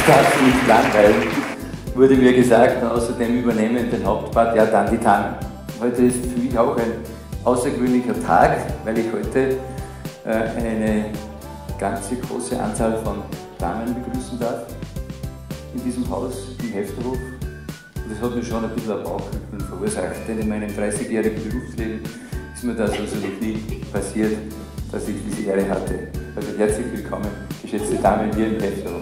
darf sie nicht langweilen, wurde mir gesagt. Und außerdem übernehmen den Hauptpart ja dann die Damen. Heute ist für mich auch ein außergewöhnlicher Tag, weil ich heute eine ganze große Anzahl von Damen begrüßen darf in diesem Haus, im Hefterhof. Und das hat mir schon ein bisschen ein Bauchkribbeln verursacht, denn in meinem 30-jährigen Berufsleben ist mir das also noch nie passiert, dass ich diese Ehre hatte. Also herzlich willkommen, geschätzte Damen, hier im Hefterhof.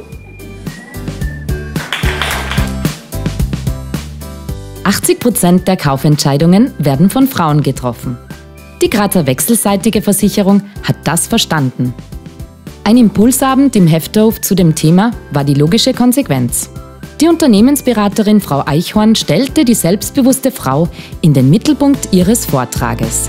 80% der Kaufentscheidungen werden von Frauen getroffen. Die Grazer Wechselseitige Versicherung hat das verstanden. Ein Impulsabend im Hefterhof zu dem Thema war die logische Konsequenz. Die Unternehmensberaterin Frau Eichhorn stellte die selbstbewusste Frau in den Mittelpunkt ihres Vortrages.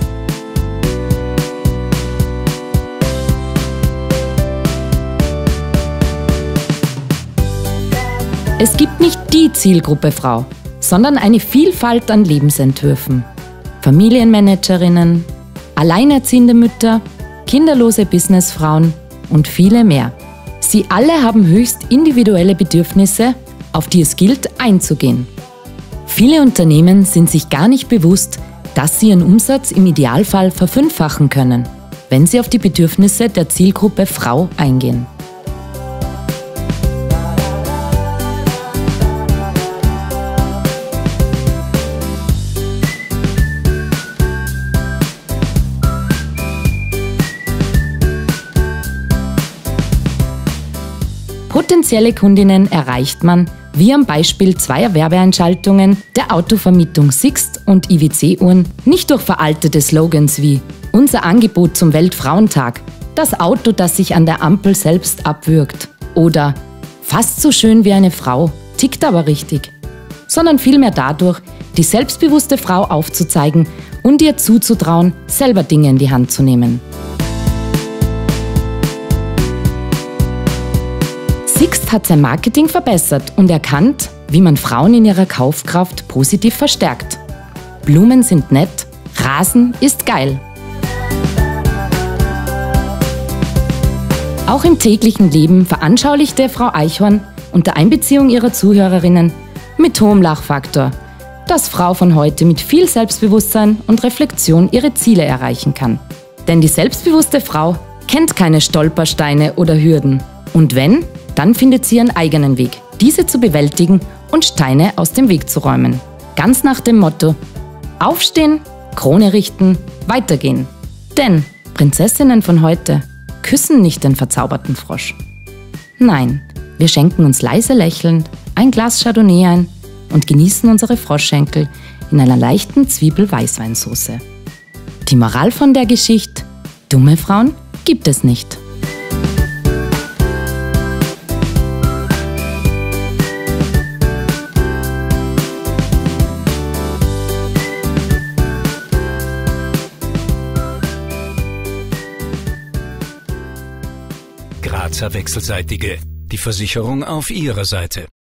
Es gibt nicht die Zielgruppe Frau, sondern eine Vielfalt an Lebensentwürfen. Familienmanagerinnen, alleinerziehende Mütter, kinderlose Businessfrauen und viele mehr. Sie alle haben höchst individuelle Bedürfnisse, auf die es gilt einzugehen. Viele Unternehmen sind sich gar nicht bewusst, dass sie ihren Umsatz im Idealfall verfünffachen können, wenn sie auf die Bedürfnisse der Zielgruppe Frau eingehen. Potenzielle Kundinnen erreicht man, wie am Beispiel zweier Werbeeinschaltungen der Autovermietung Sixt und IWC-Uhren, nicht durch veraltete Slogans wie „Unser Angebot zum Weltfrauentag“, „Das Auto, das sich an der Ampel selbst abwürgt“ oder „Fast so schön wie eine Frau, tickt aber richtig“, sondern vielmehr dadurch, die selbstbewusste Frau aufzuzeigen und ihr zuzutrauen, selber Dinge in die Hand zu nehmen. Sixt hat sein Marketing verbessert und erkannt, wie man Frauen in ihrer Kaufkraft positiv verstärkt. Blumen sind nett, Rasen ist geil. Auch im täglichen Leben veranschaulichte Frau Eichhorn unter Einbeziehung ihrer Zuhörerinnen mit hohem Lachfaktor, dass Frau von heute mit viel Selbstbewusstsein und Reflexion ihre Ziele erreichen kann. Denn die selbstbewusste Frau kennt keine Stolpersteine oder Hürden. Und wenn, dann findet sie ihren eigenen Weg, diese zu bewältigen und Steine aus dem Weg zu räumen. Ganz nach dem Motto: Aufstehen, Krone richten, weitergehen. Denn Prinzessinnen von heute küssen nicht den verzauberten Frosch. Nein, wir schenken uns leise lächelnd ein Glas Chardonnay ein und genießen unsere Froschschenkel in einer leichten Zwiebel-Weißweinsauce. Die Moral von der Geschichte: Dumme Frauen gibt es nicht. Grazer Wechselseitige, die Versicherung auf ihrer Seite.